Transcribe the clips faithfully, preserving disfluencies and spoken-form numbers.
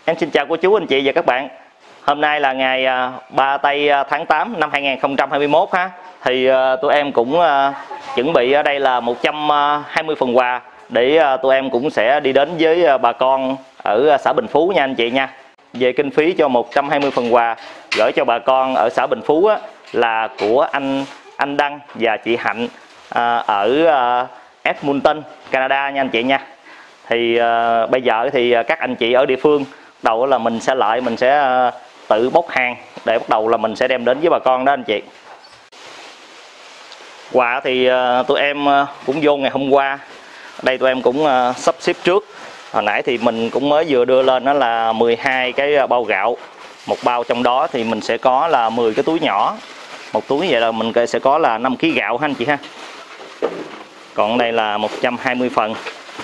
Em xin chào cô chú, anh chị và các bạn. Hôm nay là ngày ba tây tháng tám năm hai nghìn không trăm hai mươi mốt ha. Thì tụi em cũng chuẩn bị ở đây là một trăm hai mươi phần quà để tụi em cũng sẽ đi đến với bà con ở xã Bình Phú nha anh chị nha. Về kinh phí cho một trăm hai mươi phần quà gửi cho bà con ở xã Bình Phú á, là của anh anh Đăng và chị Hạnh ở Edmonton, Canada nha anh chị nha. Thì uh, bây giờ thì các anh chị ở địa phương đầu là mình sẽ lại mình sẽ uh, tự bốc hàng để bắt đầu là mình sẽ đem đến với bà con đó anh chị. Quà thì uh, tụi em uh, cũng vô ngày hôm qua. Đây tụi em cũng uh, sắp xếp trước. Hồi nãy thì mình cũng mới vừa đưa lên đó là mười hai cái bao gạo. Một bao trong đó thì mình sẽ có là mười cái túi nhỏ. Một túi vậy là mình sẽ có là năm ký gạo ha anh chị ha. Còn đây là một trăm hai mươi phần.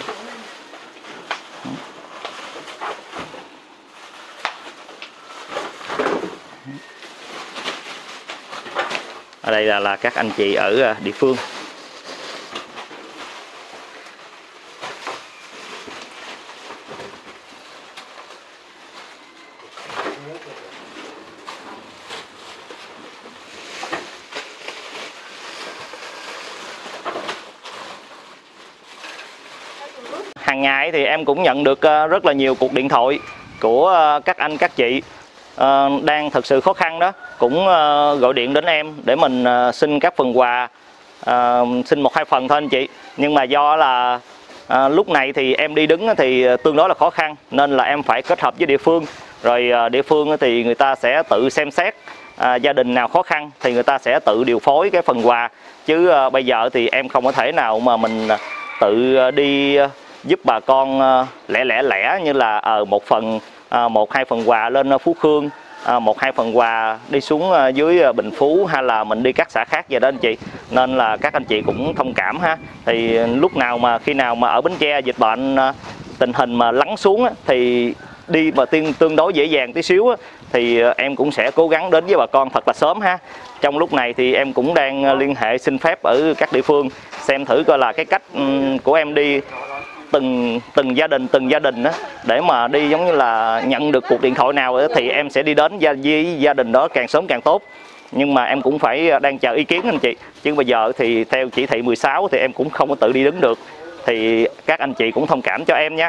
Ở đây là, là các anh chị ở địa phương. Hàng ngày thì em cũng nhận được rất là nhiều cuộc điện thoại của các anh các chị đang thật sự khó khăn đó, cũng gọi điện đến em để mình xin các phần quà, xin một hai phần thôi anh chị. Nhưng mà do là à, lúc này thì em đi đứng thì tương đối là khó khăn nên là em phải kết hợp với địa phương, rồi địa phương thì người ta sẽ tự xem xét à, gia đình nào khó khăn thì người ta sẽ tự điều phối cái phần quà, chứ à, bây giờ thì em không có thể nào mà mình tự đi giúp bà con lẻ lẻ lẻ như là ở một phần à, một hai phần quà lên Phú Khương, à, một hai phần quà đi xuống dưới Bình Phú hay là mình đi các xã khác vậy đó anh chị. Nên là các anh chị cũng thông cảm ha. Thì lúc nào mà khi nào mà ở Bến Tre dịch bệnh tình hình mà lắng xuống thì đi mà tương tương đối dễ dàng tí xíu thì em cũng sẽ cố gắng đến với bà con thật là sớm ha. Trong lúc này thì em cũng đang liên hệ xin phép ở các địa phương xem thử coi là cái cách của em đi từng từng gia đình từng gia đình đó, để mà đi giống như là nhận được cuộc điện thoại nào đó, thì em sẽ đi đến gia, với gia đình đó càng sớm càng tốt. Nhưng mà em cũng phải đang chờ ý kiến anh chị, chứ bây giờ thì theo chỉ thị mười sáu thì em cũng không có tự đi đứng được, thì các anh chị cũng thông cảm cho em nha.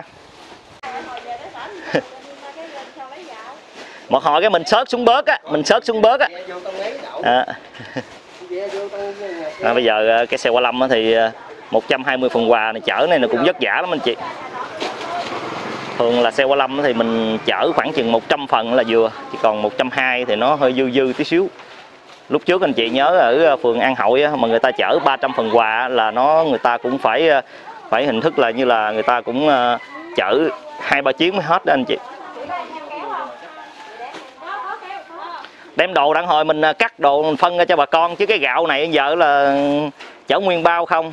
Một hồi cái mình sớt xuống bớt á, mình sớt xuống bớt á. À. À, bây giờ cái xe qua lâm thì một trăm hai mươi phần quà này chở này là cũng vất vả lắm anh chị. Thường là xe qua lâm thì mình chở khoảng chừng một trăm phần là vừa, chỉ còn một trăm hai mươi thì nó hơi dư dư tí xíu. Lúc trước anh chị nhớ ở phường An Hội á, mà người ta chở ba trăm phần quà là nó người ta cũng phải phải hình thức là như là người ta cũng chở hai ba chuyến mới hết đó anh chị. Đem đồ đặng hồi mình cắt đồ mình phân ra cho bà con, chứ cái gạo này giờ là chở nguyên bao không.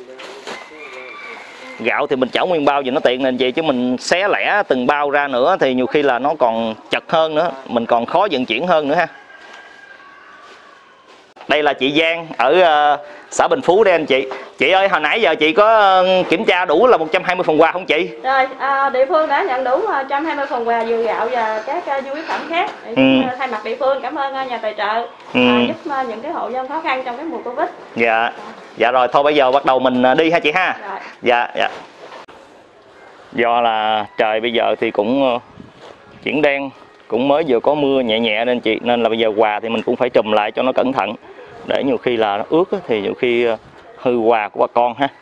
Gạo thì mình chở nguyên bao vì nó tiện nên vậy, chứ mình xé lẻ từng bao ra nữa thì nhiều khi là nó còn chật hơn nữa, mình còn khó vận chuyển hơn nữa ha. Đây là chị Giang ở uh, xã Bình Phú đây anh chị. Chị ơi, hồi nãy giờ chị có uh, kiểm tra đủ là một trăm hai mươi phần quà không chị? Rồi, à, địa phương đã nhận đủ một trăm hai mươi phần quà dừa gạo và các uh, nhu yếu phẩm khác. Ừ. Thay mặt địa phương cảm ơn uh, nhà tài trợ ừ. uh, giúp uh, những cái hộ dân khó khăn trong cái mùa Covid. Dạ. À. Dạ rồi, thôi bây giờ bắt đầu mình đi ha chị ha. Rồi. Dạ, dạ. Do là trời bây giờ thì cũng uh, chuyển đen, cũng mới vừa có mưa nhẹ nhẹ nên chị, nên là bây giờ quà thì mình cũng phải trùm lại cho nó cẩn thận, để nhiều khi là nó ướt thì nhiều khi hư quà của bà con ha.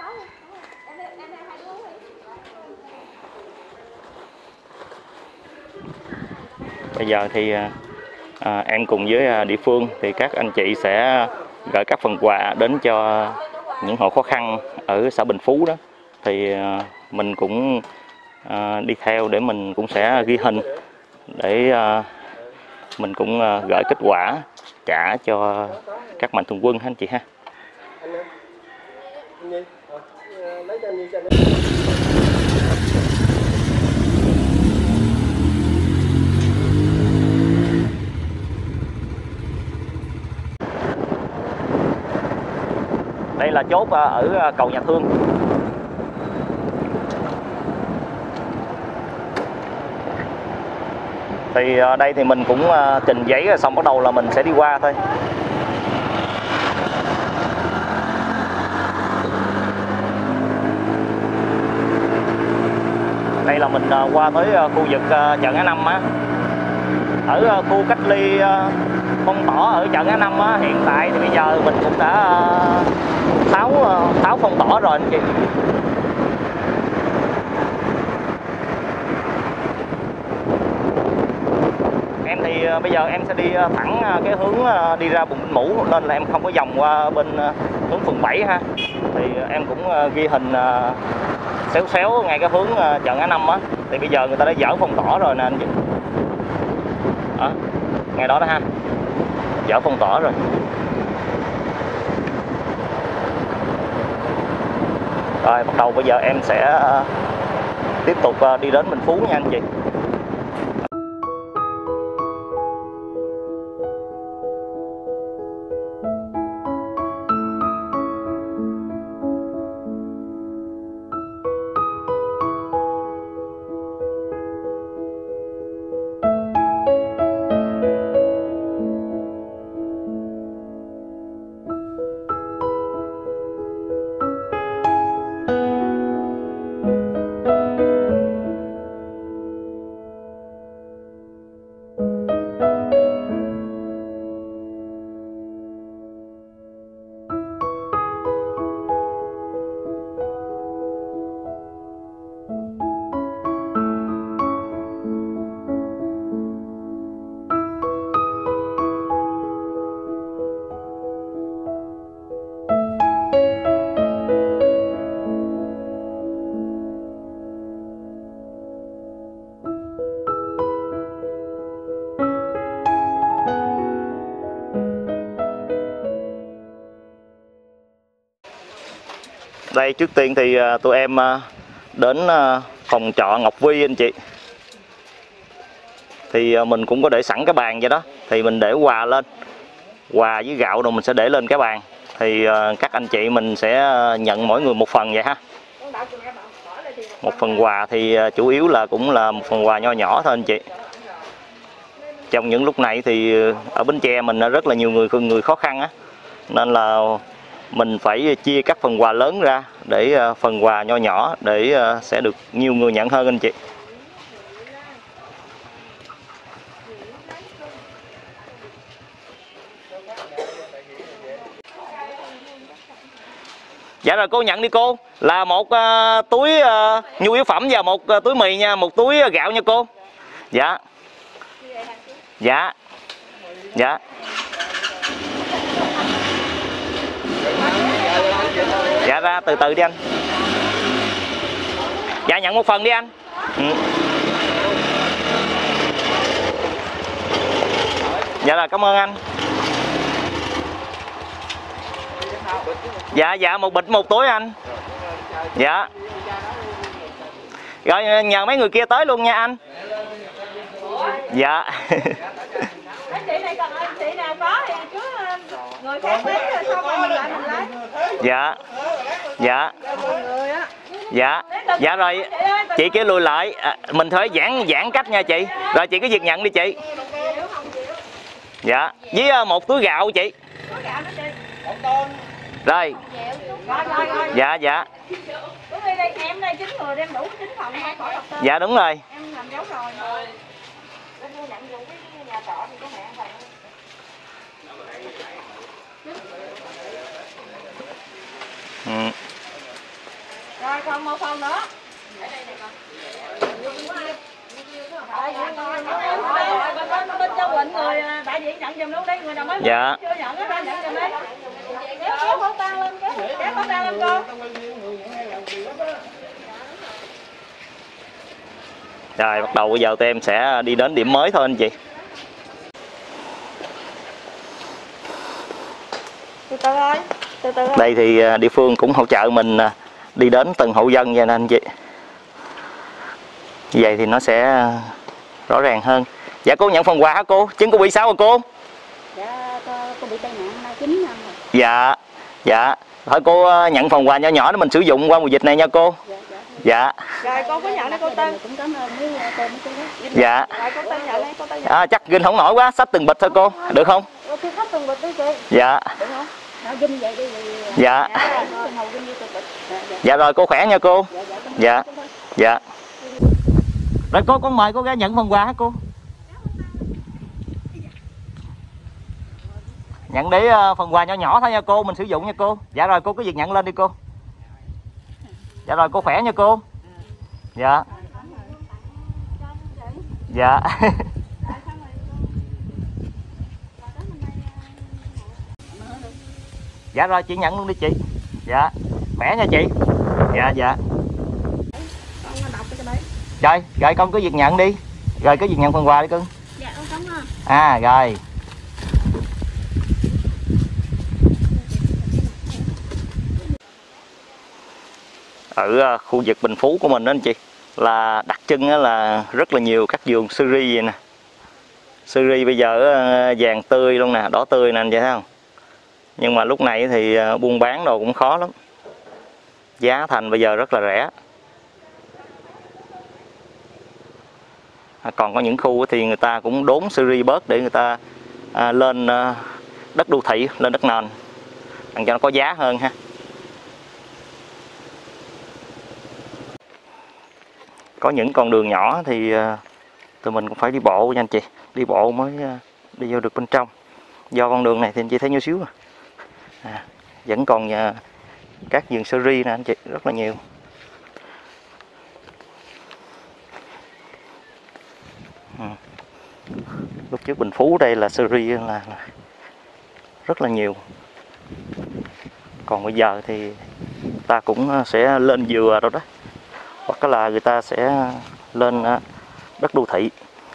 Bây giờ thì à, em cùng với địa phương thì các anh chị sẽ gửi các phần quà đến cho những hộ khó khăn ở xã Bình Phú đó. Thì à, mình cũng à, đi theo để mình cũng sẽ ghi hình để à, mình cũng à, gửi kết quả trả cho các mạnh thường quân ha anh chị ha. Đây là chốt ở cầu Nhà Thương. Thì ở đây thì mình cũng trình giấy rồi xong bắt đầu là mình sẽ đi qua thôi. Đây là mình qua tới khu vực chợ Ngã Năm á. Ở khu cách ly phong tỏa ở chợ Ngã Năm á, hiện tại thì bây giờ mình cũng đã tháo tháo phong tỏa rồi anh chị. Em thì bây giờ em sẽ đi thẳng cái hướng đi ra Bùng Binh Mũ, nên là em không có vòng qua bên hướng phường bảy ha. Thì em cũng ghi hình xéo xéo ngay cái hướng chợ Ngã Năm á. Thì bây giờ người ta đã dỡ phong tỏa rồi nè anh chị. Đó, ngay đó đó ha, dỡ phong tỏa rồi. Rồi bắt đầu bây giờ em sẽ tiếp tục đi đến Bình Phú nha anh chị. Đây trước tiên thì tụi em đến phòng trọ Ngọc Vi anh chị. Thì mình cũng có để sẵn cái bàn vậy đó. Thì mình để quà lên, quà với gạo rồi mình sẽ để lên cái bàn. Thì các anh chị mình sẽ nhận mỗi người một phần vậy ha. Một phần quà thì chủ yếu là cũng là một phần quà nho nhỏ thôi anh chị. Trong những lúc này thì ở Bến Tre mình rất là nhiều người người khó khăn á, nên là mình phải chia các phần quà lớn ra để phần quà nho nhỏ để sẽ được nhiều người nhận hơn anh chị. Dạ rồi cô nhận đi cô, là một uh, túi uh, nhu yếu phẩm và một uh, túi mì nha, một túi uh, gạo nha cô. Dạ. Dạ. Dạ. Dạ ra từ từ đi anh. Dạ nhận một phần đi anh. Ừ. Dạ là cảm ơn anh. Dạ dạ một bịch một túi anh. Dạ. Rồi nhờ mấy người kia tới luôn nha anh. Dạ. Mấy chị này còn chị nào có thì cứ người khác lấy rồi xong rồi mình lại mình lấy. Dạ. Dạ. Dạ. Dạ rồi chị kia lùi lại, à, mình phải giãn giãn cách nha chị. Rồi chị cứ việc nhận đi chị. Dạ. Với một túi gạo chị. Rồi. Dạ dạ. Em đây chín người đem đủ chín phòng. Dạ đúng rồi. Em làm dấu rồi. Ừ. Rồi còn một phần nữa. Bên Châu Quỳnh người đại diện nhận giùm luôn đi, người nào mới dạ. chưa nhận á nhận giùm đi. Kéo kéo khẩu trang lên, kéo kéo khẩu trang lên cô. Rồi bắt đầu bây giờ tụi em sẽ đi đến điểm mới thôi anh chị. Từ từ thôi, từ từ thôi. Đây thì địa phương cũng hỗ trợ mình đi đến từng hộ dân vậy nè anh chị. Như vậy thì nó sẽ rõ ràng hơn. Dạ cô nhận phần quà hả cô? Chứ cô bị sao rồi cô? Dạ cô bị tai nạn nay chín năm rồi. Dạ. Dạ. Thôi cô nhận phần quà nhỏ nhỏ để mình sử dụng qua mùa dịch này nha cô. Dạ, dạ. Dạ. Rồi cô có nhận đây cô Tân. Cũng cảm ơn mấy cô mấy chú đó. Dạ. Rồi cô Tân nhận đây, cô Tân nhận. À, chắc ginh không nổi quá, xách từng bịch thôi cô, được không? Cô xách từng bịch đi chị. Dạ. Được không? Nào ginh vậy đi. Dạ. Dạ rồi cô khỏe nha cô. Dạ. Dạ. Rồi cô con mời cô ra nhận phần quà hả cô? Nhận để phần quà nhỏ nhỏ thôi nha cô, mình sử dụng nha cô. Dạ rồi cô cứ việc nhận lên đi cô. Dạ rồi cô khỏe nha cô. Dạ. Dạ. Dạ rồi chị nhận luôn đi chị. Dạ. Khỏe nha chị. Dạ dạ. Rồi, rồi con cứ việc nhận đi. Rồi cứ việc nhận phần quà đi cưng. Dạ con cảm ơn. À rồi. Ở khu vực Bình Phú của mình đó anh chị, là đặc trưng là rất là nhiều các vườn sơ ri vậy nè. Sơ ri bây giờ vàng tươi luôn nè, đỏ tươi nè anh chị thấy không? Nhưng mà lúc này thì buôn bán đồ cũng khó lắm. Giá thành bây giờ rất là rẻ. Còn có những khu thì người ta cũng đốn sơ ri bớt để người ta à, lên à, đất đô thị, lên đất nền, làm cho nó có giá hơn ha. Có những con đường nhỏ thì à, tụi mình cũng phải đi bộ nha anh chị, đi bộ mới à, đi vô được bên trong. Do con đường này thì anh chị thấy nhỏ xíu à. À, vẫn còn à, các vườn sơ ri nè anh chị, rất là nhiều. Ừ. Lúc trước Bình Phú đây là sơ ri là, là rất là nhiều. Còn bây giờ thì ta cũng sẽ lên dừa rồi đó, hoặc là người ta sẽ lên đất đô thị.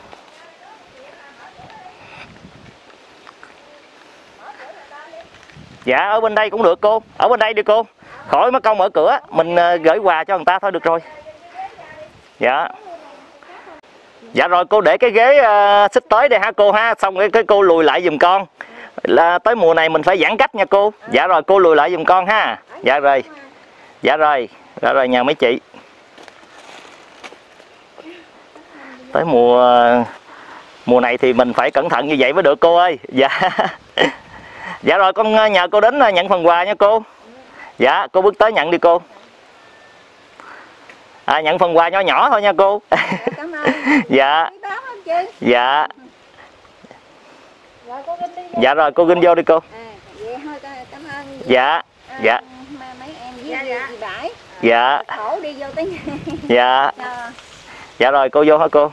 Dạ ở bên đây cũng được cô, ở bên đây đi cô, khỏi mất công mở cửa, mình gửi quà cho người ta thôi được rồi. Dạ. Dạ rồi cô để cái ghế uh, xích tới đây ha cô ha, xong cái, cái cô lùi lại giùm con, là tới mùa này mình phải giãn cách nha cô. Dạ rồi cô lùi lại giùm con ha. Dạ rồi. Dạ rồi. Dạ rồi nhà mấy chị. Tới mùa mùa này thì mình phải cẩn thận như vậy mới được cô ơi. Dạ. Dạ rồi con nhờ cô đến nhận phần quà nha cô. Dạ cô bước tới nhận đi cô. À, nhận phần quà nhỏ nhỏ thôi nha cô. Cảm ơn. Dạ. Dạ. Dạ rồi cô ginh vô đi cô. Dạ. Dạ. Dạ. Dạ. Dạ rồi cô vô hả cô.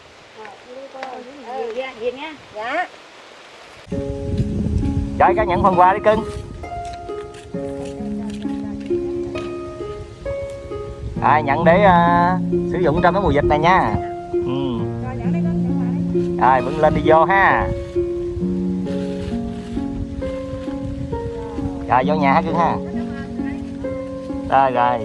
Rồi ra nhận phần quà đi cưng. À, nhận để uh, sử dụng trong cái mùa dịch này nha. Ừ. Rồi bưng lên đi vô ha. Rồi vô nhà hả cưng ha. Rồi rồi.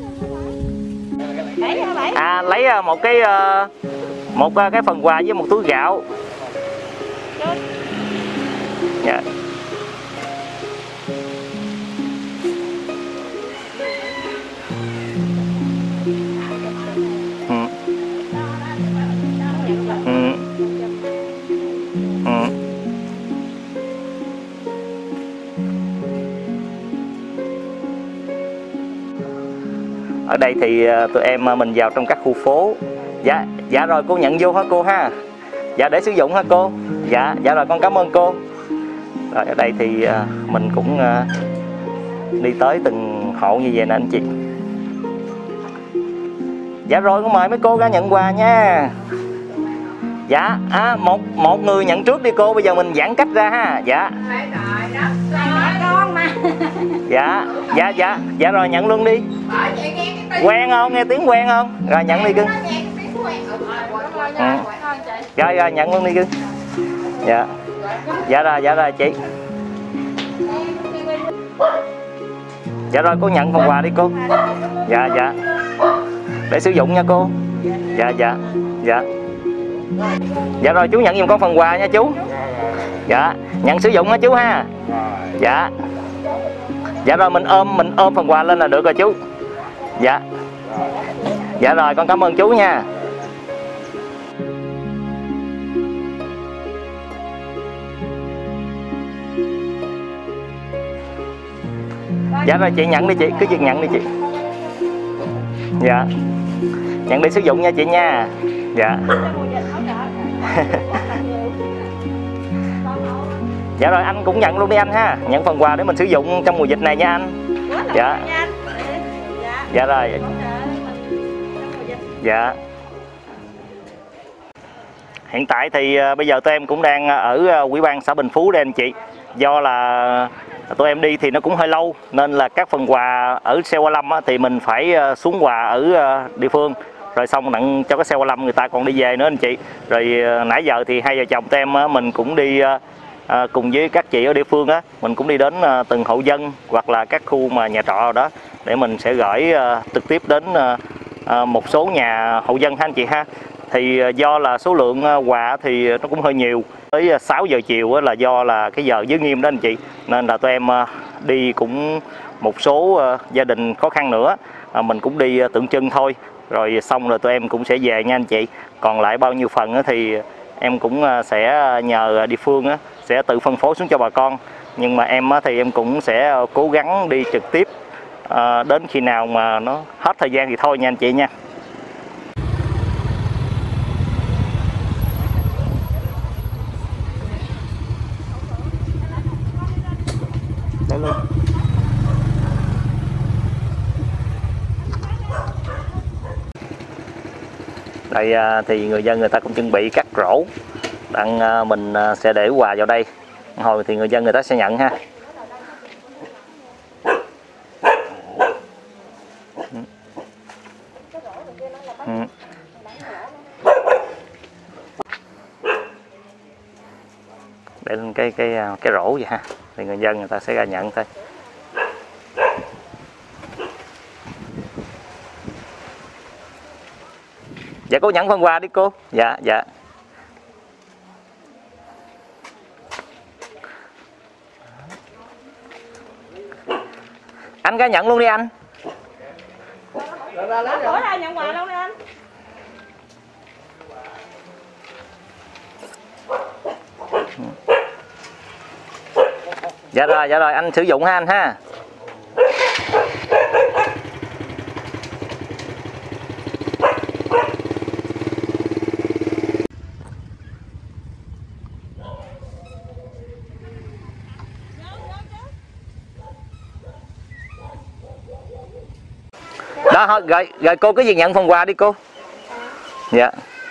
À lấy một cái một cái phần quà với một túi gạo. Dạ. Ở đây thì tụi em mình vào trong các khu phố. Dạ, dạ rồi cô nhận vô hả cô ha. Dạ để sử dụng hả cô. Dạ, dạ rồi con cảm ơn cô. Rồi ở đây thì mình cũng đi tới từng hộ như vậy nè anh chị. Dạ rồi con mời mấy cô ra nhận quà nha. Dạ, à, một một người nhận trước đi cô, bây giờ mình giãn cách ra ha. Dạ. Dạ, dạ, dạ, dạ rồi nhận luôn đi. Quen không? Nghe tiếng quen không? Rồi nhận đi cưng. Ừ. Rồi, rồi nhận luôn đi cưng. Dạ. Dạ rồi, dạ rồi chị. Dạ rồi cô nhận phần quà đi cô. Dạ, dạ. Để sử dụng nha cô. Dạ, dạ, dạ. Dạ rồi chú nhận giùm con phần quà nha chú. Dạ, nhận sử dụng hả chú ha. Dạ. Dạ rồi mình ôm mình ôm phần quà lên là được rồi chú. Dạ. Dạ rồi, con cảm ơn chú nha. Dạ rồi chị nhận đi chị, cứ việc nhận đi chị. Dạ. Nhận đi sử dụng nha chị nha. Dạ. Dạ rồi anh cũng nhận luôn đi anh ha. Nhận phần quà để mình sử dụng trong mùa dịch này nha anh. Dạ. Dạ rồi. Dạ. Hiện tại thì uh, bây giờ tụi em cũng đang ở uh, Ủy ban xã Bình Phú đây anh chị. Do là tụi em đi thì nó cũng hơi lâu nên là các phần quà ở xe qua lâm á, thì mình phải uh, xuống quà ở uh, địa phương. Rồi xong nặng cho cái xe qua lâm người ta còn đi về nữa anh chị. Rồi uh, nãy giờ thì hai vợ chồng tụi em uh, mình cũng đi uh, uh, cùng với các chị ở địa phương á, mình cũng đi đến uh, từng hộ dân hoặc là các khu mà nhà trọ đó để mình sẽ gửi uh, trực tiếp đến uh, uh, một số nhà hộ dân ha anh chị ha. Thì do là số lượng quà thì nó cũng hơi nhiều, tới sáu giờ chiều là do là cái giờ giới nghiêm đó anh chị, nên là tụi em đi cũng một số gia đình khó khăn nữa, mình cũng đi tượng trưng thôi, rồi xong rồi tụi em cũng sẽ về nha anh chị. Còn lại bao nhiêu phần thì em cũng sẽ nhờ địa phương sẽ tự phân phối xuống cho bà con, nhưng mà em thì em cũng sẽ cố gắng đi trực tiếp đến khi nào mà nó hết thời gian thì thôi nha anh chị nha. Đây luôn. Đây thì người dân người ta cũng chuẩn bị các rổ đặng mình sẽ để quà vào đây, hồi thì người dân người ta sẽ nhận ha. Ừ. Để lên cái cái cái rổ vậy ha, thì người dân người ta sẽ ra nhận thôi. Dạ cô nhận phần quà đi cô. Dạ dạ. Anh ra nhận luôn đi anh. Bữa ra nhận quà luôn đi anh. Dạ rồi, dạ rồi, anh sử dụng ha anh ha. Đó thôi, rồi, rồi cô cứ việc nhận phần quà đi cô. Dạ.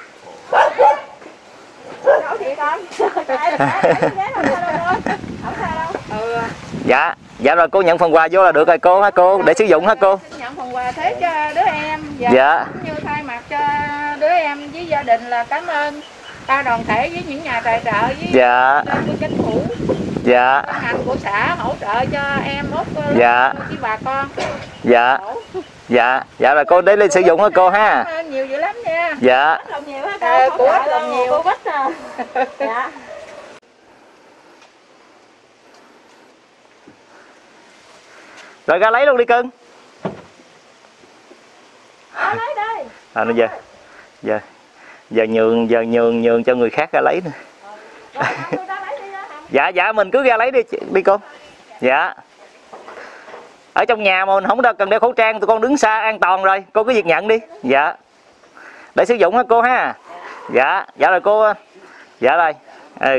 Dạ, dạ rồi cô nhận phần quà vô là được rồi cô hả cô, để sử dụng hả cô? Nhận phần quà thế cho đứa em và dạ. Cũng như thay mặt cho đứa em với gia đình là cảm ơn ta đoàn thể với những nhà tài trợ với dạ. chính phủ. Dạ. Ban hành của xã hỗ trợ cho em út dạ. với bà con. Dạ. Dạ, dạ rồi cô để lên sử dụng hả cô ha. Nhiều dữ lắm nha. Dạ. Lòng nhiều hả cô? À, của ít lòng nhiều. Cô ít à. Dạ. Rồi ra lấy luôn đi cưng. Ra lấy đi. À, nó giờ, giờ, giờ nhường, giờ nhường, nhường cho người khác ra lấy nữa. Rồi, ra lấy đi ra. Dạ, dạ mình cứ ra lấy đi, đi cô. Dạ. Ở trong nhà mà mình không cần đeo khẩu trang, tụi con đứng xa an toàn rồi, cô cứ việc nhận đi. Dạ. Để sử dụng hả cô ha. Dạ, dạ rồi cô. Dạ rồi. Ừ.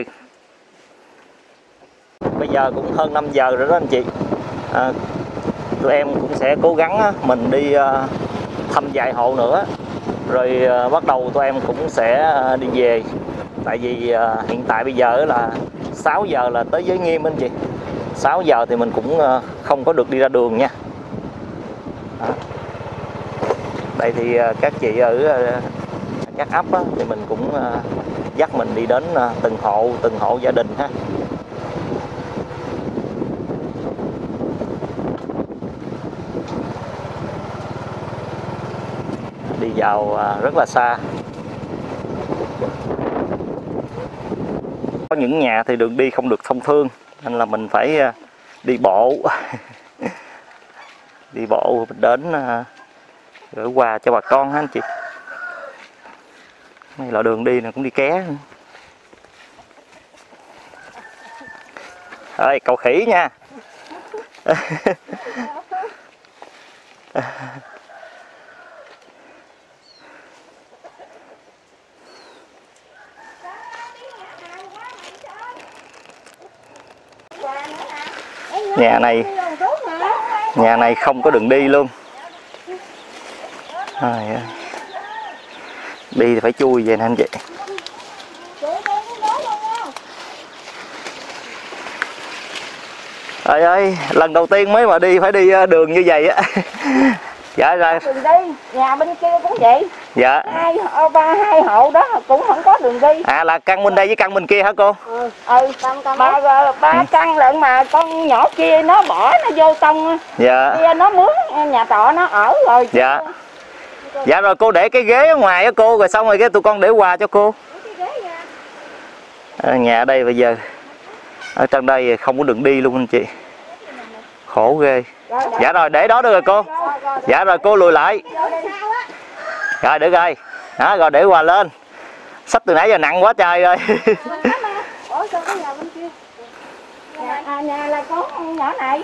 Bây giờ cũng hơn năm giờ rồi đó anh chị. À, tụi em cũng sẽ cố gắng mình đi thăm vài hộ nữa, rồi bắt đầu tụi em cũng sẽ đi về. Tại vì hiện tại bây giờ là sáu giờ là tới giới nghiêm anh chị, sáu giờ thì mình cũng không có được đi ra đường nha. Đó. Đây thì các chị ở các ấp á, thì mình cũng dắt mình đi đến từng hộ từng hộ gia đình ha. Đi vào rất là xa. Có những nhà thì đường đi không được thông thương nên là mình phải đi bộ. Đi bộ đến gửi quà cho bà con ha anh chị. Này là đường đi này cũng đi ké. Ơi cầu khỉ nha. Nhà này nhà này không có đường đi luôn. À, đi thì phải chui về nè anh chị. Trời ơi, lần đầu tiên mới mà đi phải đi đường như vậy á. Dạ rồi. Đường đi, nhà bên kia cũng vậy. Dạ. Hai ba hai hộ đó cũng không có đường đi. À là căn bên đây với căn bên kia hả cô? Ừ, ừ căn căn ba ba ừ. căn lận mà con nhỏ kia nó bỏ nó vô tông. Dạ. Kia nó mướn nhà trọ nó ở rồi. Dạ. Dạ rồi cô để cái ghế ở ngoài á cô, rồi xong rồi cái tụi con để quà cho cô. À, nhà ở đây bây giờ ở trong đây không có đường đi luôn anh chị. Khổ ghê. Dạ rồi để đó được rồi cô. Dạ rồi cô lùi lại. Rồi được rồi. Đó rồi để quà lên. Xách từ nãy giờ nặng quá trời rồi. À, nhà là con nhỏ này.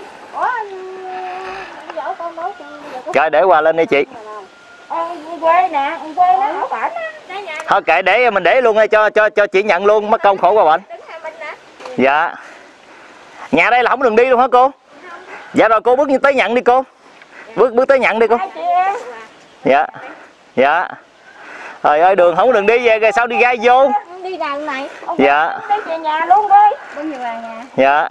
Rồi để quà lên đi chị. Ông quê nè, ông quê nó ở bển á. Thôi kệ để mình để luôn cho cho cho chị nhận luôn, mất công khổ qua bệnh. Dạ. Nhà đây là không đường đi luôn hả cô? Dạ rồi cô bước tới nhận đi cô. Bước bước tới nhận đi cô. Dạ. Dạ. Trời ơi đường không có đường đi về rồi sao đi gai vô? Đi đằng này. Dạ. Đi về nhà luôn đi. Bao nhiêu là nhà? Dạ.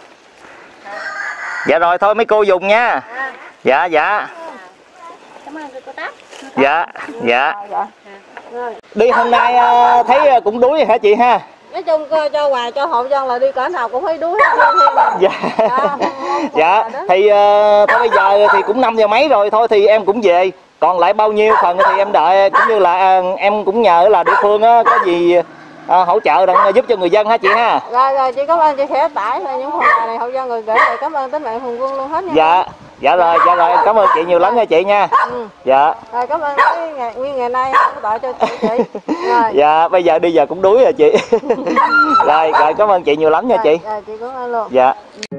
Dạ rồi thôi mấy cô dùng nha. Dạ dạ. Cảm ơn cô Táp. Dạ. Dạ. Đi hôm nay thấy cũng đuối hả chị ha? Nói chung cho quà cho hộ dân là đi cỡ nào cũng thấy đuối. Dạ. À, dạ thì uh, thôi bây giờ thì cũng năm giờ mấy rồi, thôi thì em cũng về, còn lại bao nhiêu phần thì em đợi, cũng như là uh, em cũng nhờ là địa phương uh, có gì uh, hỗ trợ để giúp cho người dân ha chị ha. Rồi rồi chị cảm ơn chị sẽ tải là những phần quà này hộ dân người gửi, rồi cảm ơn tính mạng Hùng Quân luôn hết nha. Dạ. Dạ rồi, dạ rồi, cảm ơn chị nhiều lắm nha chị nha. Ừ. Dạ. Rồi cảm ơn cái ngày, nguyên ngày nay hỗ trợ cho chị chị. Rồi. Dạ, bây giờ đi giờ cũng đuối rồi chị. Rồi, rồi cảm ơn chị nhiều lắm nha chị. Rồi, chị cảm ơn luôn. Dạ.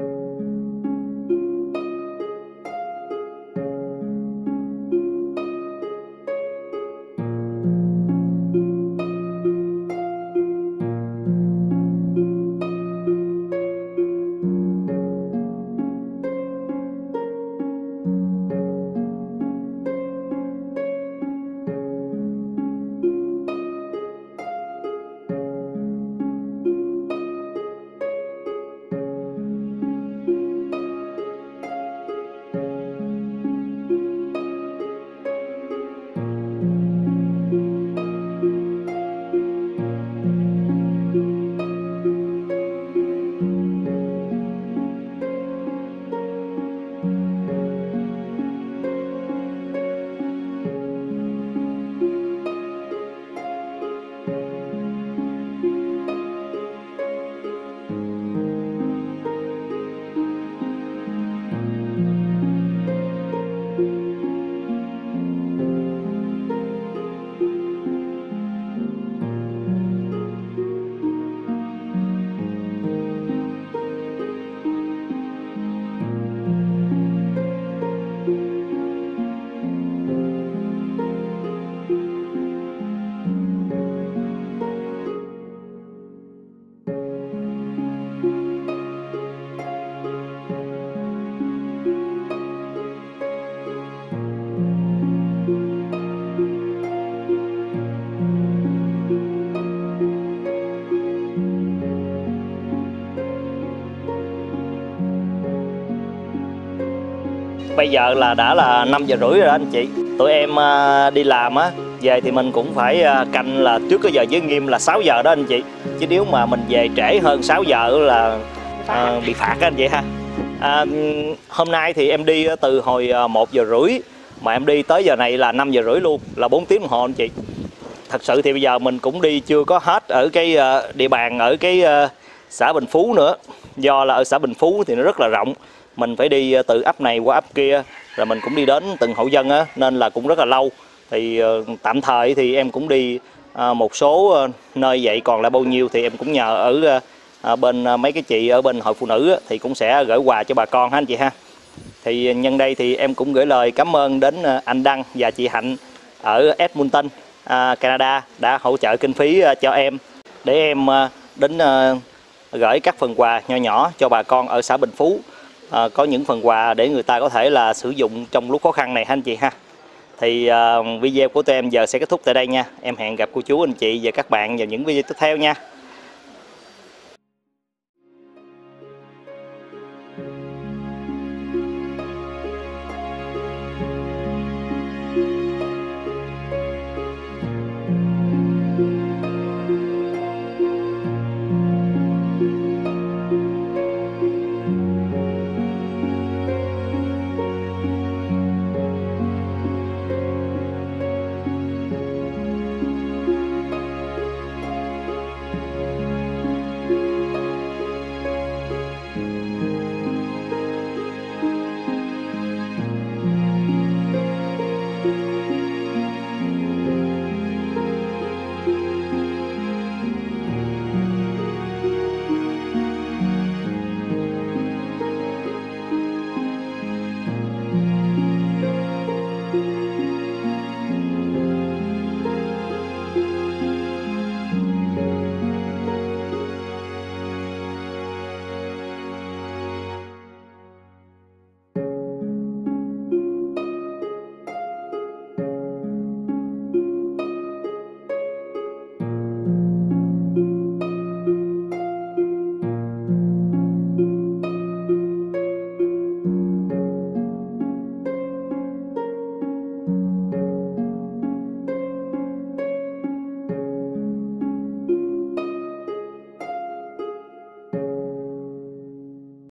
Bây giờ là đã là năm giờ rưỡi rồi đó anh chị. Tụi em đi làm á, về thì mình cũng phải canh là trước cái giờ giới nghiêm là sáu giờ đó anh chị. Chứ nếu mà mình về trễ hơn sáu giờ là à, bị phạt á anh chị ha. À, hôm nay thì em đi từ hồi một giờ rưỡi mà em đi tới giờ này là năm giờ rưỡi luôn, là bốn tiếng đồng hồ anh chị. Thật sự thì bây giờ mình cũng đi chưa có hết ở cái địa bàn ở cái xã Bình Phú nữa. Do là ở xã Bình Phú thì nó rất là rộng, mình phải đi từ ấp này qua ấp kia, rồi mình cũng đi đến từng hộ dân á, nên là cũng rất là lâu. Thì uh, tạm thời thì em cũng đi uh, một số uh, nơi vậy, còn lại bao nhiêu thì em cũng nhờ ở uh, bên uh, mấy cái chị ở bên hội phụ nữ á, thì cũng sẽ gửi quà cho bà con ha anh chị ha. Thì nhân đây thì em cũng gửi lời cảm ơn đến uh, anh Đăng và chị Hạnh ở Edmonton, uh, Canada đã hỗ trợ kinh phí uh, cho em để em uh, đến uh, gửi các phần quà nho nhỏ cho bà con ở xã Bình Phú. À, có những phần quà để người ta có thể là sử dụng trong lúc khó khăn này ha anh chị ha. Thì uh, video của tụi em giờ sẽ kết thúc tại đây nha. Em hẹn gặp cô chú anh chị và các bạn vào những video tiếp theo nha.